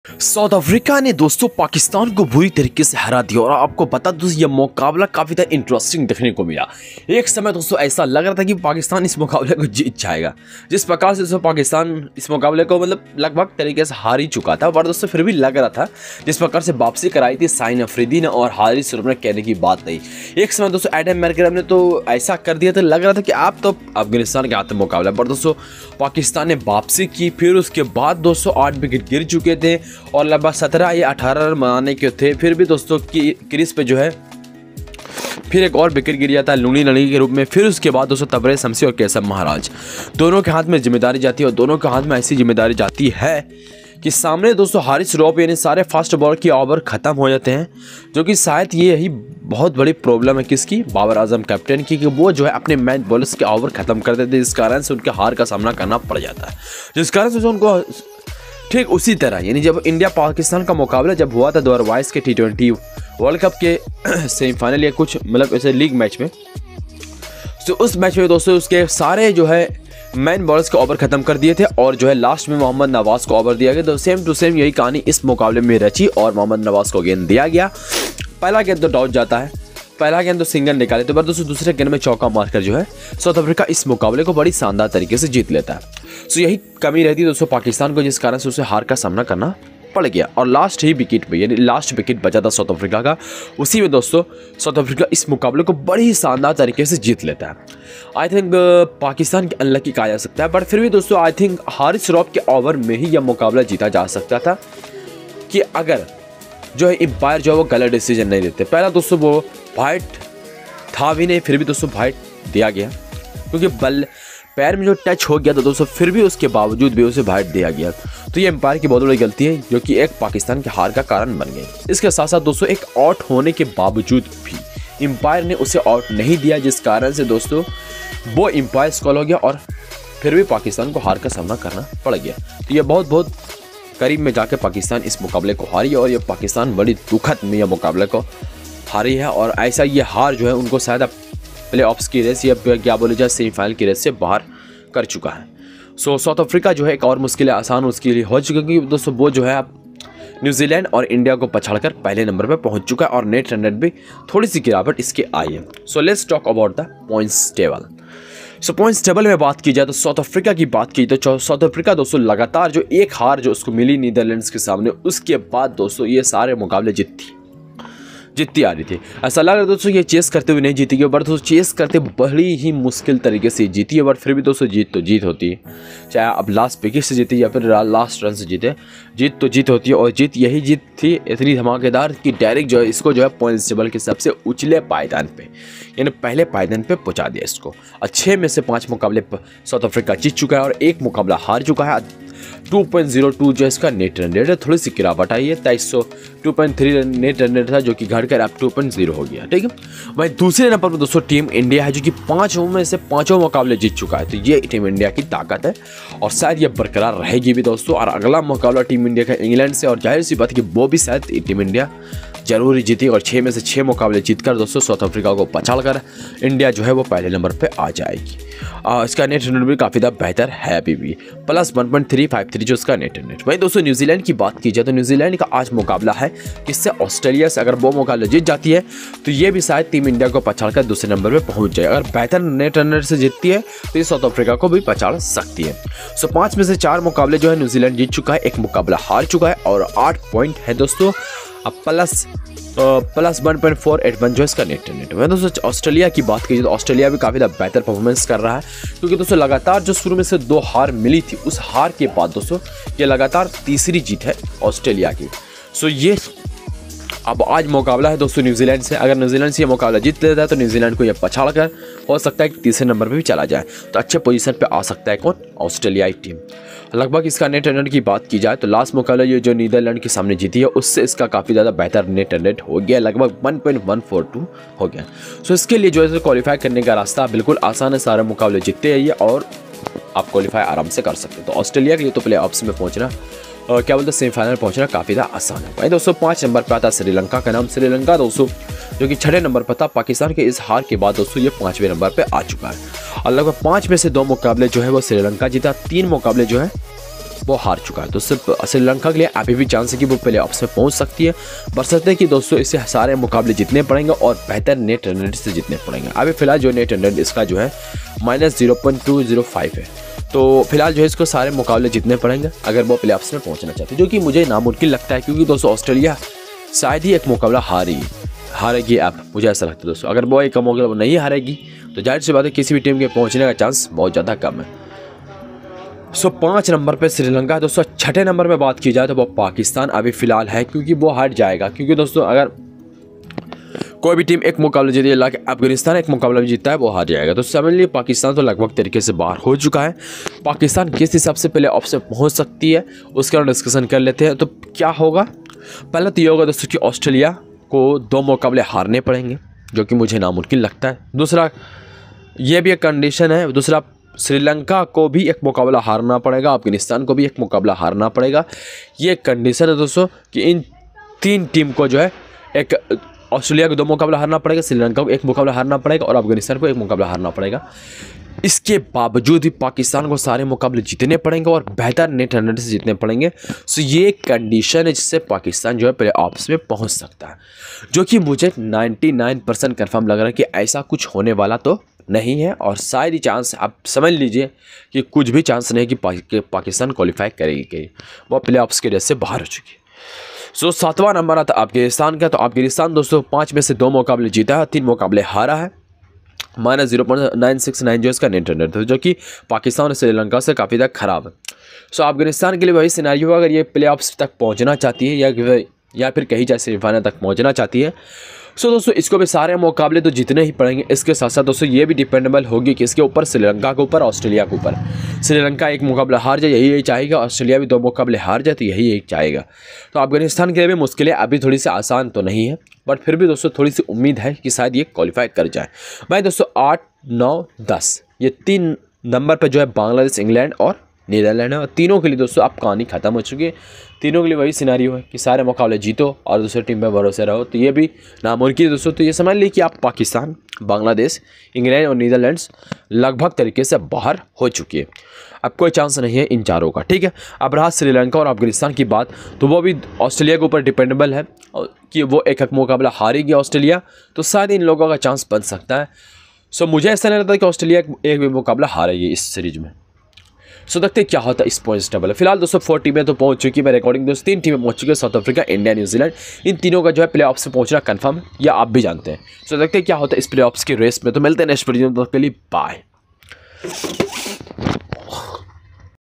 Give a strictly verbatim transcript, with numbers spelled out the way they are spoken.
South Africa ने दोस्तों पाकिस्तान को बुरी तरीके से हरा दिया और आपको बता दूं ये मुकाबला काफी ज्यादा इंटरेस्टिंग देखने को मिला। एक समय दोस्तों ऐसा लग रहा था कि पाकिस्तान इस मुकाबले को जीत जाएगा, जिस प्रकार से दोस्तों पाकिस्तान इस मुकाबले को मतलब लगभग तरीके से हार ही चुका था, पर दोस्तों फिर भी लग रहा था जिस प्रकार से वापसी कराई थी शाहीन अफरीदी ने और हारिस रूफ ने, कहने की बात नहीं। एक समय दोस्तों एडम मैकग्राम ने तो ऐसा कर दिया था, लग रहा था कि आप तो अफगानिस्तान के हाथ में मुकाबला, पर दोस्तों पाकिस्तान ने वापसी की। फिर उसके बाद दोस्तों आठ विकेट गिर चुके थे और लगभग सत्रह या अठारह रन बनाने के थे, फिर भी दोस्तों की क्रीज पे जो है फिर एक और विकेट गिर जाता है लूनी लड़ी के रूप में। फिर उसके बाद दोस्तों तबरेज शमसी और केसर महाराज दोनों के हाथ में जिम्मेदारी जाती है और दोनों के हाथ में ऐसी जिम्मेदारी जाती है कि सामने दोस्तों हारिस रूफ यानी सारे फास्ट बॉलर की ओवर खत्म हो जाते हैं, जो कि शायद ये यही बहुत बड़ी प्रॉब्लम है किसकी, बाबर आजम कैप्टन की, कि वो जो है अपने मैच बॉलर्स के ओवर खत्म कर देते हैं, जिस कारण से उनके हार का सामना करना पड़ जाता है। जिस कारण से उनको ठीक उसी तरह यानी जब इंडिया पाकिस्तान का मुकाबला जब हुआ था दो हज़ार बाईस के टी ट्वेंटी वर्ल्ड कप के सेमीफाइनल या कुछ मतलब ऐसे लीग मैच में, तो उस मैच में दोस्तों उसके सारे जो है मैन बॉलर्स के ओवर खत्म कर दिए थे और जो है लास्ट में मोहम्मद नवाज को ओवर दिया गया। तो सेम टू सेम यही कहानी इस मुकाबले में रची और मोहम्मद नवाज को गेंद दिया गया। पहला गेंद तो डॉट जाता है, पहला गेंद तो सिंगल निकाले, तो दोस्तों दूसरे गेंद में चौका मारकर जो है साउथ अफ्रीका इस मुकाबले को बड़ी शानदार तरीके से जीत लेता है। सो यही कमी रहती है दोस्तों पाकिस्तान को, जिस कारण से उसे हार का सामना करना पड़ गया और लास्ट ही विकेट पे यानी लास्ट विकेट बचा था साउथ अफ्रीका का, उसी में दोस्तों साउथ अफ्रीका इस मुकाबले को बड़ी ही शानदार तरीके से जीत लेता है। आई थिंक पाकिस्तान के अनलकी कहा जा सकता है, बट फिर भी दोस्तों आई थिंक हारिस रूफ के ओवर में ही यह मुकाबला जीता जा सकता था कि अगर जो है एम्पायर जो है वो गलत डिसीजन नहीं देते। पहला दोस्तों वो वाइट था भी नहीं, फिर भी दोस्तों वाइट दिया गया क्योंकि बल पैर में जो टच हो गया तो दोस्तों फिर भी उसके बावजूद भी उसे वाइट दिया गया। तो ये एम्पायर की बहुत बड़ी गलती है जो कि एक पाकिस्तान के हार का कारण बन गई। इसके साथ साथ दोस्तों एक आउट होने के बावजूद भी एम्पायर ने उसे आउट नहीं दिया, जिस कारण से दोस्तों वो एम्पायर कॉल हो गया और फिर भी पाकिस्तान को हार का सामना करना पड़ गया। तो ये बहुत बहुत करीब में जाकर पाकिस्तान इस मुकाबले को हारी और ये पाकिस्तान बड़ी दुखद में यह मुकाबले को हारी है और ऐसा ये हार जो है उनको शायद प्ले ऑफ्स की रेस या क्या बोले जाए सेमीफाइनल की रेस से बाहर कर चुका है। सो साउथ अफ्रीका जो है एक और मुश्किल आसान उसके लिए हो चुकी, क्योंकि दोस्तों वो जो है अब न्यूजीलैंड और इंडिया को पछाड़कर पहले नंबर पर पहुंच चुका है और नेट रन रेट भी थोड़ी सी गिरावट इसके आई है। So let's talk about the points table. So points table में बात की जाए तो साउथ अफ्रीका की बात की तो साउथ अफ्रीका दोस्तों लगातार जो एक हार जो उसको मिली नीदरलैंड्स के सामने, उसके बाद दोस्तों ये सारे मुकाबले जीतती जीतती आ रही थी। ऐसा लग रहा है दोस्तों ये चेस करते हुए नहीं जीती, बट दोस्तों चेस करते बड़ी ही मुश्किल तरीके से जीती है, बट फिर भी दोस्तों जीत तो जीत होती है, चाहे अब लास्ट विकेट से जीती या फिर लास्ट रन से जीते, जीत तो जीत होती है। और जीत यही जीत थी इतनी धमाकेदार कि डायरेक्ट जो है इसको जो है पॉइंट्स टेबल के सबसे उछले पायदान पे यानी पहले पायदान पे पहुंचा दिया इसको। और छः में से पाँच मुकाबले साउथ अफ्रीका जीत चुका है और एक मुकाबला हार चुका है। टू पॉइंट ज़ीरो टू जो इसका नेट रन रेट है, थोड़ी सी गिरावट आई है, तेईस सौ two point three net run rate था जो कि घटकर अब टू पॉइंट ज़ीरो हो गया। ठीक है, वही दूसरे नंबर पर दोस्तों टीम इंडिया है जो कि पांचों में से पांचों मुकाबले जीत चुका है। तो ये टीम इंडिया की ताकत है और शायद ये बरकरार रहेगी भी दोस्तों। और अगला मुकाबला टीम इंडिया का इंग्लैंड से और जाहिर सी बात है कि वो भी शायद टीम इंडिया जरूर ही जीती और छः में से छः मुकाबले जीतकर दोस्तों साउथ अफ्रीका को पछाड़कर इंडिया जो है वो पहले नंबर पे आ जाएगी। आ, इसका नेट रन भी काफ़ी ज़्यादा बेहतर है अभी भी, plus one point three five three जो इसका नेट रन रेट। वहीं दोस्तों न्यूजीलैंड की बात की जाए तो न्यूजीलैंड का आज मुकाबला है किससे, ऑस्ट्रेलिया से। अगर वो मुकाबला जीत जाती है तो ये भी शायद टीम इंडिया को पछाड़कर दूसरे नंबर पर पहुंच जाए। अगर बेहतर नेट रन रेट से जीतती है तो ये साउथ अफ्रीका को भी पछाड़ सकती है। सो पाँच में से चार मुकाबले जो है न्यूजीलैंड जीत चुका है, एक मुकाबला हार चुका है और आठ पॉइंट है दोस्तों। अब plus plus one point four eight one जो इसका नेट रन रेट है। दोस्तों ऑस्ट्रेलिया की बात कीजिए तो ऑस्ट्रेलिया भी काफ़ी ज़्यादा बेहतर परफॉर्मेंस कर रहा है, क्योंकि दोस्तों लगातार जो शुरू में से दो हार मिली थी उस हार के बाद दोस्तों ये लगातार तीसरी जीत है ऑस्ट्रेलिया की। सो ये अब आज मुकाबला है दोस्तों न्यूजीलैंड से। अगर न्यूजीलैंड से ये मुकाबला जीत लेता है तो न्यूजीलैंड को ये पछाड़ कर हो सकता है कि तीसरे नंबर पे भी चला जाए, तो अच्छे पोजीशन पे आ सकता है कौन, ऑस्ट्रेलियाई टीम। लगभग इसका नेट रन रेट की बात की जाए तो लास्ट मुकाबला ये जो नीदरलैंड के सामने जीती है उससे इसका काफ़ी ज़्यादा बेहतर नेट रन रेट हो गया, लगभग one point one four two हो गया। सो इसके लिए जो है क्वालिफाई करने का रास्ता बिल्कुल आसान है, सारे मुकाबले जीतते आइए और आप क्वालिफाई आराम से कर सकते हो। तो ऑस्ट्रेलिया के लिए तो प्ले ऑफ्स में पहुँचना और क्या बोलते हैं सेमीफाइनल पहुंचना काफ़ी ज़्यादा आसान है। भाई दोस्तों पाँच नंबर पर आता श्रीलंका का नाम, श्रीलंका दोस्तों जो कि छठे नंबर पर था। पाकिस्तान के इस हार के बाद दोस्तों ये पाँचवें नंबर पर आ चुका है और लगभग पाँच में से दो मुकाबले जो है वो श्रीलंका जीता, तीन मुकाबले जो है वो हार चुका है। तो सिर्फ श्रीलंका के लिए अभी भी चांस है कि वो प्ले ऑफ्स में पहुंच सकती है, बशर्ते कि दोस्तों इसे सारे मुकाबले जीतने पड़ेंगे और बेहतर नेट रन रेट से जीतने पड़ेंगे। अभी फिलहाल जो नेट रन रेट इसका जो है minus zero point two zero five है। तो फिलहाल जो है इसको सारे मुकाबले जीतने पड़ेंगे अगर वो प्ले ऑफ्स में पहुंचना चाहते हैं, जो कि मुझे नामुमकिन लगता है, क्योंकि दोस्तों ऑस्ट्रेलिया शायद ही एक मुकाबला हारी हारेगी। अब मुझे ऐसा लगता है दोस्तों, अगर वो एक मुकाबला नहीं हारेगी तो जाहिर सी बात है किसी भी टीम के पहुंचने का चांस बहुत ज़्यादा कम है। सो पाँच नंबर पे श्रीलंका है दोस्तों। छठे नंबर पे बात की जाए तो वो पाकिस्तान अभी फिलहाल है, क्योंकि वो हट जाएगा, क्योंकि दोस्तों अगर कोई भी टीम एक मुकाबला जीती है, लाइक अफगानिस्तान एक मुकाबला भी जीतता है, वो हार जाएगा। तो समझ लीजिए पाकिस्तान तो लगभग तरीके से बाहर हो चुका है। पाकिस्तान किस हिसाब से पहले ऑफ से पहुंच सकती है उसके बारे में डिस्कशन कर लेते हैं। तो क्या होगा, पहला तो ये होगा दोस्तों कि ऑस्ट्रेलिया को दो मुकाबले हारने पड़ेंगे, जो कि मुझे नामुमकिन लगता है। दूसरा ये भी एक कंडीशन है, दूसरा श्रीलंका को भी एक मुकाबला हारना पड़ेगा, अफगानिस्तान को भी एक मुकाबला हारना पड़ेगा। ये कंडीशन है दोस्तों कि इन तीन टीम को जो है, एक ऑस्ट्रेलिया को दो मुकाबला हारना पड़ेगा, श्रीलंका को एक मुकाबला हारना पड़ेगा और अफगानिस्तान को एक मुकाबला हारना पड़ेगा। इसके बावजूद भी पाकिस्तान को सारे मुकाबले जीतने पड़ेंगे और बेहतर नेट रन रेट से जीतने पड़ेंगे। सो ये कंडीशन है जिससे पाकिस्तान जो है प्ले ऑफ्स में पहुंच सकता है, जो कि मुझे निन्यानवे परसेंट कन्फर्म लग रहा है कि ऐसा कुछ होने वाला तो नहीं है। और शायद ही चांस, आप समझ लीजिए कि कुछ भी चांस नहीं कि, पा, कि पाकिस्तान क्वालिफाई करेगी, कि वो प्ले ऑफ्स के रेस से बाहर हो चुकी है। सो सातवां नंबर आता है अफगानिस्तान का। तो अफगानिस्तान दोस्तों पाँच में से दो मुकाबले जीता है, तीन मुकाबले हारा है, minus zero point nine six nine जो इसका नेट रन रेट है, जो कि पाकिस्तान और श्रीलंका से काफ़ी ज़्यादा खराब है। सो अफगानिस्तान के लिए वही सिनेरियो, अगर ये प्ले ऑफ्स तक पहुँचना चाहती है या या फिर कहीं जाए सेमीफाइनल तक पहुँचना चाहती है, सो so, दोस्तों इसको भी सारे मुकाबले तो जीतने ही पड़ेंगे। इसके साथ साथ दोस्तों ये भी डिपेंडेबल होगी कि इसके ऊपर, श्रीलंका के ऊपर, ऑस्ट्रेलिया के ऊपर। श्रीलंका एक मुकाबला हार जाए यही यही चाहेगा, ऑस्ट्रेलिया भी दो मुकाबले हार जाए तो यही यही चाहेगा। तो अफगानिस्तान के लिए भी मुश्किलें अभी थोड़ी सी आसान तो नहीं है, बट फिर भी दोस्तों थोड़ी सी उम्मीद है कि शायद ये क्वालिफाई कर जाए। भाई दोस्तों आठ नौ दस ये तीन नंबर पर जो है बांग्लादेश, इंग्लैंड और नीदरलैंड है, और तीनों के लिए दोस्तों अब कहानी खत्म हो चुकी है। तीनों के लिए वही सिनेरियो है कि सारे मुकाबले जीतो और दूसरी टीम पे भरोसे रहो, तो ये भी नामुमकिन है दोस्तों। तो ये समझ लीजिए कि आप पाकिस्तान, बांग्लादेश, इंग्लैंड और नीदरलैंड्स लगभग तरीके से बाहर हो चुकी है। अब कोई चांस नहीं है इन चारों का, ठीक है। अब रहा श्रीलंका और अफगानिस्तान की बात, तो वो भी ऑस्ट्रेलिया के ऊपर डिपेंडेबल है कि वो एक एक मुकाबला हारेगी ऑस्ट्रेलिया, तो शायद इन लोगों का चांस बन सकता है। सो मुझे ऐसा नहीं लगता कि ऑस्ट्रेलिया एक भी मुकाबला हारेगी इस सीरीज में। सो देखते क्या होता है इस पॉइंट्स टेबल। फिलहाल दोस्तों फोर टीमें तो पहुंच चुकी है, मैं रिकॉर्डिंग दोस्तों तीन टीमें पहुंच चुकी है, साउथ अफ्रीका, इंडिया, न्यूजीलैंड। इन तीनों का जो है प्ले ऑफ्स में पहुंचना कंफर्म है, या आप भी जानते हैं। सो देखते क्या होता है इस प्ले ऑफ्स की रेस में। तो मिलते हैं नेक्स्ट वीडियो में, तो के लिए बाय।